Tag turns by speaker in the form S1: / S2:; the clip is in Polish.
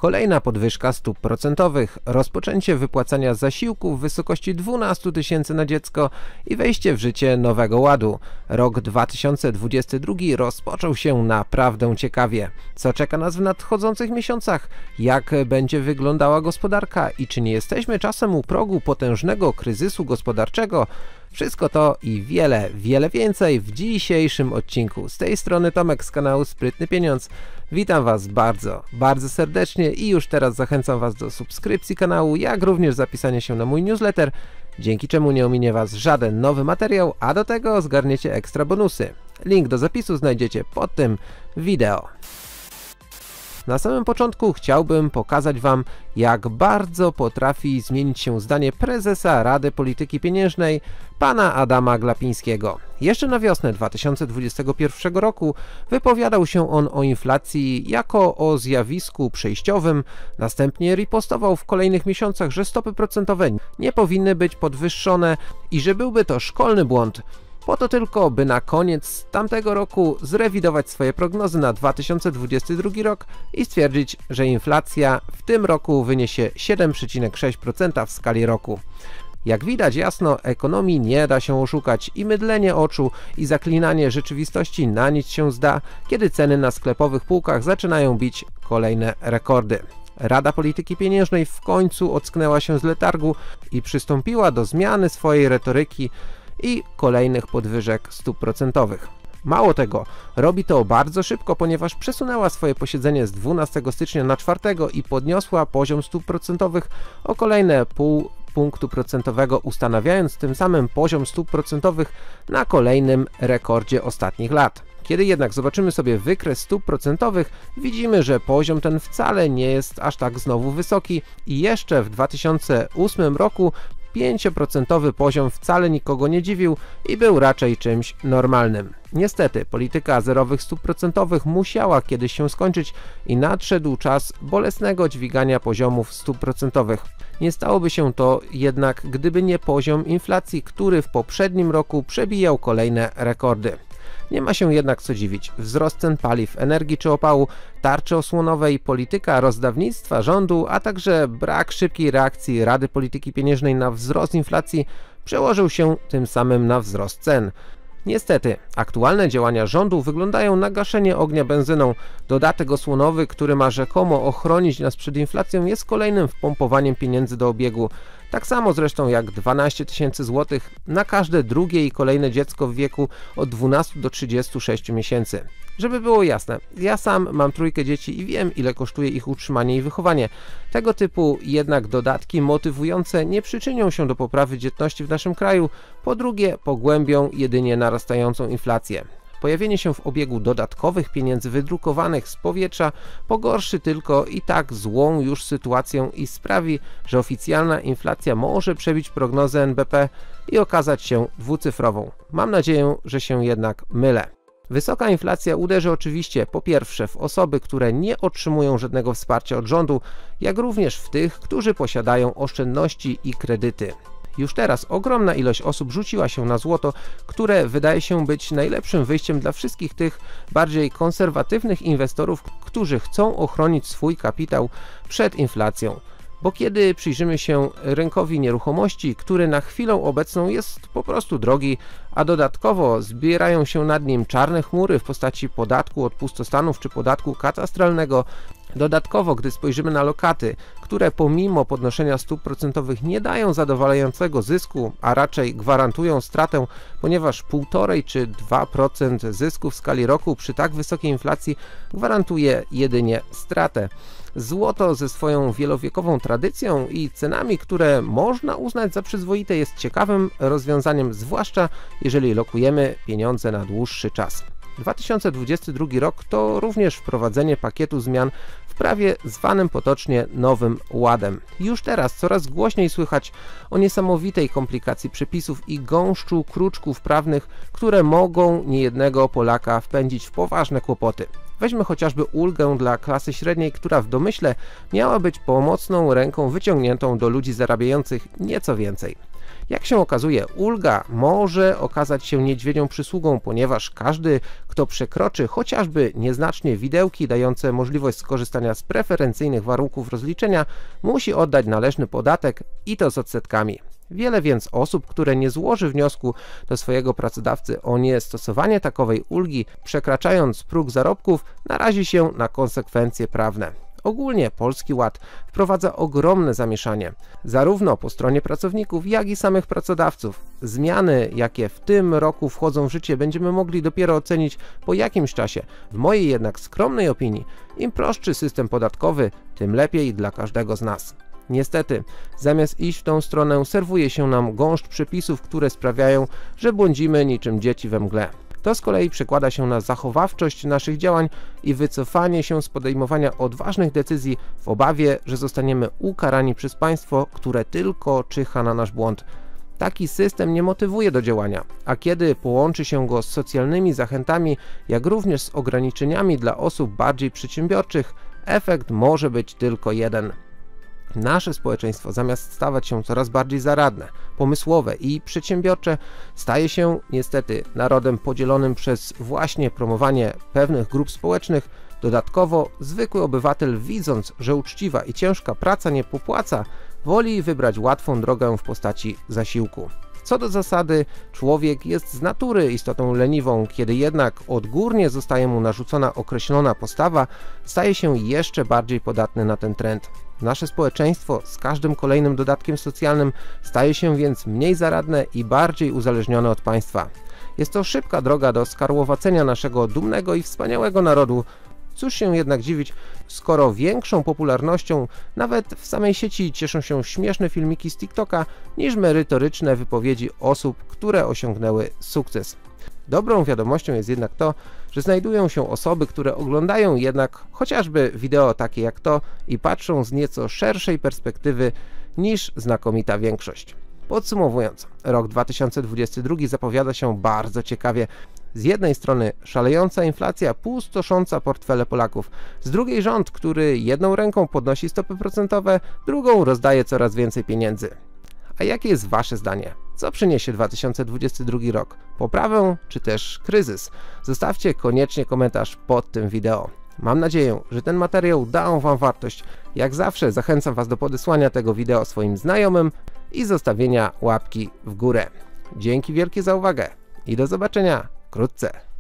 S1: Kolejna podwyżka stóp procentowych, rozpoczęcie wypłacania zasiłków w wysokości 12 000 na dziecko i wejście w życie nowego ładu. Rok 2022 rozpoczął się naprawdę ciekawie. Co czeka nas w nadchodzących miesiącach? Jak będzie wyglądała gospodarka i czy nie jesteśmy czasem u progu potężnego kryzysu gospodarczego? Wszystko to i wiele więcej w dzisiejszym odcinku. Z tej strony Tomek z kanału Sprytny Pieniądz. Witam Was bardzo serdecznie i już teraz zachęcam Was do subskrypcji kanału, jak również zapisania się na mój newsletter, dzięki czemu nie ominie Was żaden nowy materiał, a do tego zgarniecie ekstra bonusy. Link do zapisu znajdziecie pod tym wideo. Na samym początku chciałbym pokazać Wam, jak bardzo potrafi zmienić się zdanie prezesa Rady Polityki Pieniężnej, pana Adama Glapińskiego. Jeszcze na wiosnę 2021 roku wypowiadał się on o inflacji jako o zjawisku przejściowym, następnie ripostował w kolejnych miesiącach, że stopy procentowe nie powinny być podwyższone i że byłby to szkolny błąd. Po to tylko, by na koniec tamtego roku zrewidować swoje prognozy na 2022 rok i stwierdzić, że inflacja w tym roku wyniesie 7,6% w skali roku. Jak widać jasno, ekonomii nie da się oszukać i mydlenie oczu i zaklinanie rzeczywistości na nic się zda, kiedy ceny na sklepowych półkach zaczynają bić kolejne rekordy. Rada Polityki Pieniężnej w końcu ocknęła się z letargu i przystąpiła do zmiany swojej retoryki i kolejnych podwyżek stóp procentowych. Mało tego, robi to bardzo szybko, ponieważ przesunęła swoje posiedzenie z 12 stycznia na 4 i podniosła poziom stóp procentowych o kolejne pół punktu procentowego, ustanawiając tym samym poziom stóp procentowych na kolejnym rekordzie ostatnich lat. Kiedy jednak zobaczymy sobie wykres stóp procentowych, widzimy, że poziom ten wcale nie jest aż tak znowu wysoki i jeszcze w 2008 roku 5% poziom wcale nikogo nie dziwił i był raczej czymś normalnym. Niestety, polityka zerowych stóp procentowych musiała kiedyś się skończyć i nadszedł czas bolesnego dźwigania poziomów stóp procentowych. Nie stałoby się to jednak, gdyby nie poziom inflacji, który w poprzednim roku przebijał kolejne rekordy. Nie ma się jednak co dziwić. Wzrost cen paliw, energii czy opału, tarczy osłonowej, polityka rozdawnictwa rządu, a także brak szybkiej reakcji Rady Polityki Pieniężnej na wzrost inflacji przełożył się tym samym na wzrost cen. Niestety, aktualne działania rządu wyglądają na gaszenie ognia benzyną. Dodatek osłonowy, który ma rzekomo ochronić nas przed inflacją, jest kolejnym wpompowaniem pieniędzy do obiegu. Tak samo zresztą jak 12 000 złotych na każde drugie i kolejne dziecko w wieku od 12 do 36 miesięcy. Żeby było jasne, ja sam mam 3 dzieci i wiem, ile kosztuje ich utrzymanie i wychowanie. Tego typu jednak dodatki motywujące nie przyczynią się do poprawy dzietności w naszym kraju, po drugie pogłębią jedynie narastającą inflację. Pojawienie się w obiegu dodatkowych pieniędzy wydrukowanych z powietrza pogorszy tylko i tak złą już sytuację i sprawi, że oficjalna inflacja może przebić prognozę NBP i okazać się dwucyfrową. Mam nadzieję, że się jednak mylę. Wysoka inflacja uderzy oczywiście po pierwsze w osoby, które nie otrzymują żadnego wsparcia od rządu, jak również w tych, którzy posiadają oszczędności i kredyty. Już teraz ogromna ilość osób rzuciła się na złoto, które wydaje się być najlepszym wyjściem dla wszystkich tych bardziej konserwatywnych inwestorów, którzy chcą ochronić swój kapitał przed inflacją. Bo kiedy przyjrzymy się rynkowi nieruchomości, który na chwilę obecną jest po prostu drogi, a dodatkowo zbierają się nad nim czarne chmury w postaci podatku od pustostanów czy podatku katastralnego, dodatkowo gdy spojrzymy na lokaty, które pomimo podnoszenia stóp procentowych nie dają zadowalającego zysku, a raczej gwarantują stratę, ponieważ 1,5 czy 2% zysku w skali roku przy tak wysokiej inflacji gwarantuje jedynie stratę. Złoto ze swoją wielowiekową tradycją i cenami, które można uznać za przyzwoite, jest ciekawym rozwiązaniem, zwłaszcza jeżeli lokujemy pieniądze na dłuższy czas. 2022 rok to również wprowadzenie pakietu zmian w prawie zwanym potocznie Nowym Ładem. Już teraz coraz głośniej słychać o niesamowitej komplikacji przepisów i gąszczu kruczków prawnych, które mogą niejednego Polaka wpędzić w poważne kłopoty. Weźmy chociażby ulgę dla klasy średniej, która w domyśle miała być pomocną ręką wyciągniętą do ludzi zarabiających nieco więcej. Jak się okazuje, ulga może okazać się niedźwiedzią przysługą, ponieważ każdy, kto przekroczy chociażby nieznacznie widełki dające możliwość skorzystania z preferencyjnych warunków rozliczenia, musi oddać należny podatek i to z odsetkami. Wiele więc osób, które nie złoży wniosku do swojego pracodawcy o niestosowanie takowej ulgi, przekraczając próg zarobków, narazi się na konsekwencje prawne. Ogólnie Polski Ład wprowadza ogromne zamieszanie, zarówno po stronie pracowników, jak i samych pracodawców. Zmiany, jakie w tym roku wchodzą w życie, będziemy mogli dopiero ocenić po jakimś czasie. W mojej jednak skromnej opinii, im prostszy system podatkowy, tym lepiej dla każdego z nas. Niestety, zamiast iść w tą stronę, serwuje się nam gąszcz przepisów, które sprawiają, że błądzimy niczym dzieci we mgle. To z kolei przekłada się na zachowawczość naszych działań i wycofanie się z podejmowania odważnych decyzji w obawie, że zostaniemy ukarani przez państwo, które tylko czyha na nasz błąd. Taki system nie motywuje do działania, a kiedy połączy się go z socjalnymi zachętami, jak również z ograniczeniami dla osób bardziej przedsiębiorczych, efekt może być tylko jeden. Nasze społeczeństwo, zamiast stawać się coraz bardziej zaradne, pomysłowe i przedsiębiorcze, staje się niestety narodem podzielonym przez właśnie promowanie pewnych grup społecznych. Dodatkowo zwykły obywatel, widząc, że uczciwa i ciężka praca nie popłaca, woli wybrać łatwą drogę w postaci zasiłku. Co do zasady, człowiek jest z natury istotą leniwą, kiedy jednak odgórnie zostaje mu narzucona określona postawa, staje się jeszcze bardziej podatny na ten trend. Nasze społeczeństwo z każdym kolejnym dodatkiem socjalnym staje się więc mniej zaradne i bardziej uzależnione od państwa. Jest to szybka droga do skarłowacenia naszego dumnego i wspaniałego narodu. Cóż się jednak dziwić, skoro większą popularnością nawet w samej sieci cieszą się śmieszne filmiki z TikToka niż merytoryczne wypowiedzi osób, które osiągnęły sukces. Dobrą wiadomością jest jednak to, że znajdują się osoby, które oglądają jednak chociażby wideo takie jak to i patrzą z nieco szerszej perspektywy niż znakomita większość. Podsumowując, rok 2022 zapowiada się bardzo ciekawie. Z jednej strony szalejąca inflacja pustosząca portfele Polaków, z drugiej rząd, który jedną ręką podnosi stopy procentowe, drugą rozdaje coraz więcej pieniędzy. A jakie jest wasze zdanie? Co przyniesie 2022 rok? Poprawę czy też kryzys? Zostawcie koniecznie komentarz pod tym wideo. Mam nadzieję, że ten materiał dał wam wartość. Jak zawsze zachęcam was do podesłania tego wideo swoim znajomym i zostawienia łapki w górę. Dzięki wielkie za uwagę i do zobaczenia wkrótce.